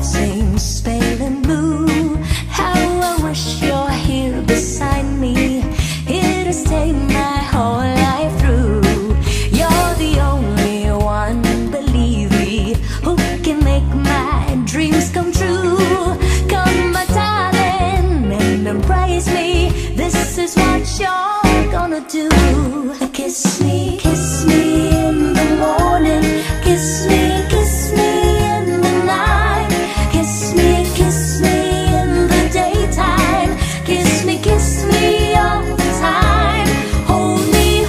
seems pale and blue. How I wish you're here beside me, here to stay my whole life through. You're the only one, believe me, who can make my dreams come true. Come my darling and embrace me, this is what you're gonna do. Kiss me in the morning, kiss me in the night. Kiss me in the daytime. Kiss me all the time. Hold me,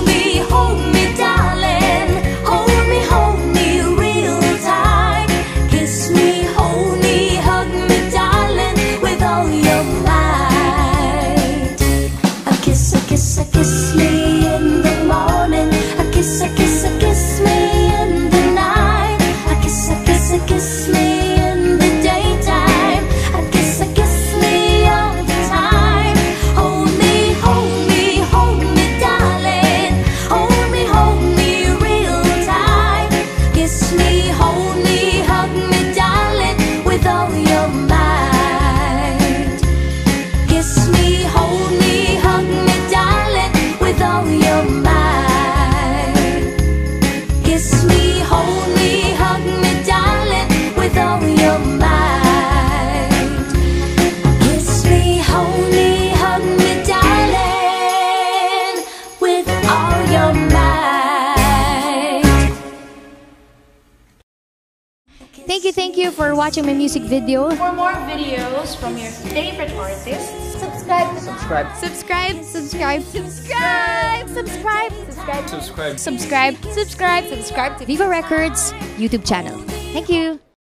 darling. Hold me real tight. Kiss me, hold me, hug me, darling, with all your might. A kiss me in the morning. A kiss me in the night. A kiss me in the daytime. A kiss me all the time. Hold me, darling. Hold me real tight. Kiss me, hold me, hug me, darling, with all your might. Kiss me, hold me, hug me, darling, with all your might. Kiss me, hold me, hug me, darling, with all your might. Kiss me, hold me, hug me, darling, with all your might. Thank you for watching my music video. For more videos from your favorite artists, Subscribe. subscribe. Subscribe. Subscribe. Subscribe. Subscribe. Subscribe. Subscribe. Subscribe. Subscribe. Subscribe to Viva Records YouTube channel. Thank you.